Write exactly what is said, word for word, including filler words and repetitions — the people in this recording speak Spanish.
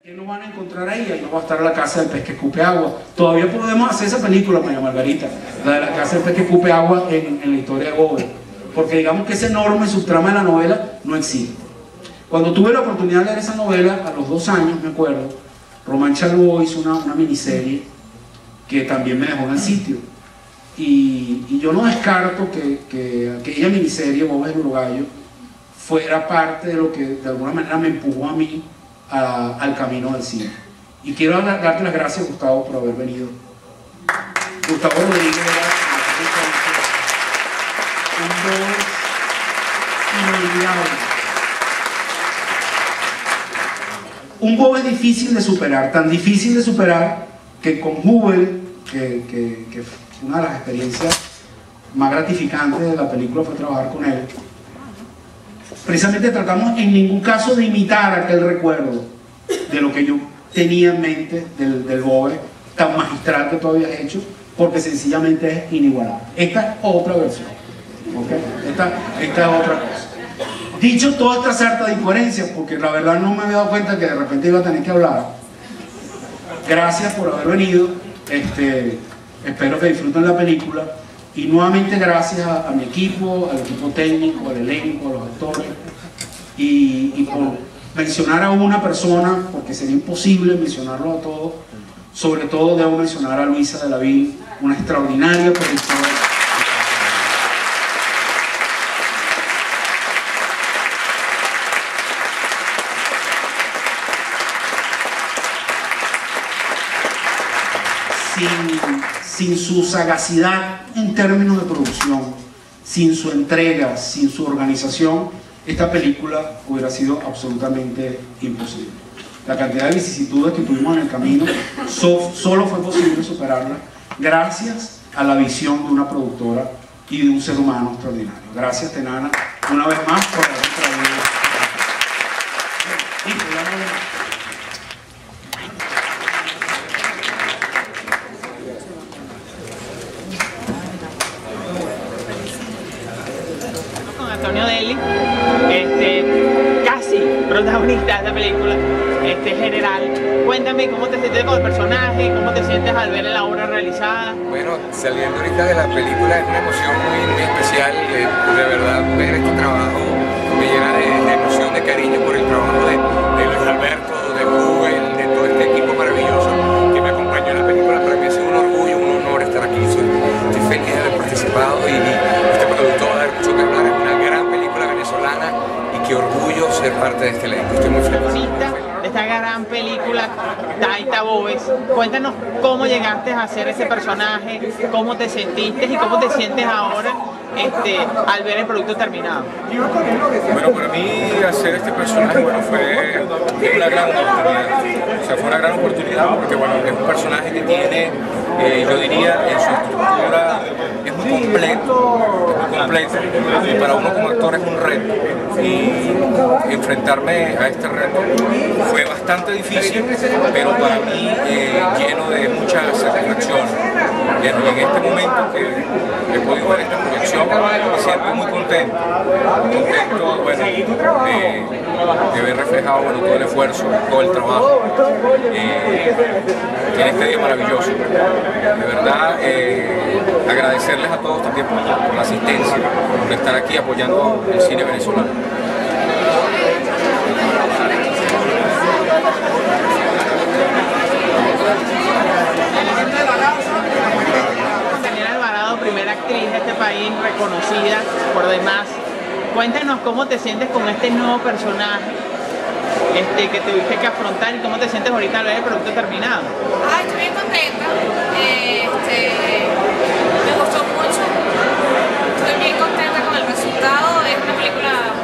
¿Qué nos van a encontrar ahí? Ahí no va a estar la casa del pez que escupe agua. Todavía podemos hacer esa película, María Margarita, la de la casa del pez que escupe agua en, en la historia de Bobe, porque digamos que ese enorme subtrama de la novela no existe. Cuando tuve la oportunidad de leer esa novela, a los dos años, me acuerdo, Román Chalbaud hizo una, una miniserie que también me dejó en el sitio. Y, y yo no descarto que, que aquella miniserie, Bobe el Uruguayo, fuera parte de lo que de alguna manera me empujó a mí A, al camino del cine. Y quiero darte las gracias, Gustavo, por haber venido. Gustavo Rodríguez era un Bobe inolvidable. Un Bobe difícil de superar, tan difícil de superar que con Hubel, que, que, que una de las experiencias más gratificantes de la película fue trabajar con él. Precisamente tratamos en ningún caso de imitar aquel recuerdo de lo que yo tenía en mente del, del Bobe tan magistral que tú habías hecho, porque sencillamente es inigualable. Esta es otra versión, ¿okay? esta, esta es otra cosa. Dicho toda esta sarta de incoherencias, porque la verdad no me había dado cuenta que de repente iba a tener que hablar, gracias por haber venido, este, espero que disfruten la película. Y nuevamente gracias a, a mi equipo, al equipo técnico, al elenco, a los actores, y, y por mencionar a una persona, porque sería imposible mencionarlo a todos. Sobre todo debo mencionar a Luisa de la Ville, una extraordinaria productora. Sin, sin su sagacidad en términos de producción, sin su entrega, sin su organización, esta película hubiera sido absolutamente imposible. La cantidad de vicisitudes que tuvimos en el camino so, solo fue posible superarla gracias a la visión de una productora y de un ser humano extraordinario. Gracias, Tenana, una vez más por haber traído. Antonio Delli, este, casi protagonista de esta película, este, general. Cuéntame cómo te sientes con el personaje, cómo te sientes al ver la obra realizada. Bueno, saliendo ahorita de la película es una emoción muy, muy especial, de, de verdad ver este trabajo me llena de, de emoción, de cariño por el trabajo de, de Luis Alberto, de Google, de todo este equipo maravilloso que me acompañó en la película. Para mí ha sido un orgullo, un honor estar aquí, soy, estoy feliz de haber participado y, y este producto va a dar mucho que hablar. Es una gran película venezolana y qué orgullo ser parte de este elenco. Estoy muy feliz. De esta gran película, Taita Bobes, cuéntanos cómo llegaste a hacer ese personaje, cómo te sentiste y cómo te sientes ahora este, al ver el producto terminado. Bueno, para mí hacer este personaje bueno, fue una gran oportunidad. O sea, fue una gran oportunidad porque bueno, es un personaje que tiene, eh, yo diría, en su estructura es muy completo, es muy completo y para uno como actor es un reto. Y enfrentarme a este reto fue bastante difícil, pero para mí eh, lleno de mucha satisfacción. En este momento que he podido ver esta proyección, me siento muy contento, contento bueno, de, de ver reflejado bueno, todo el esfuerzo, todo el trabajo eh, en este día maravilloso. De verdad, eh, agradecerles a todos también por, por la asistencia, por estar aquí apoyando el cine venezolano. Daniela Alvarado, primera actriz de este país, reconocida por demás. Cuéntanos cómo te sientes con este nuevo personaje este, que tuviste que afrontar y cómo te sientes ahorita al ver el producto terminado. Ah, estoy bien contenta. Este, me gustó mucho. Estoy bien contenta con el resultado. Es una película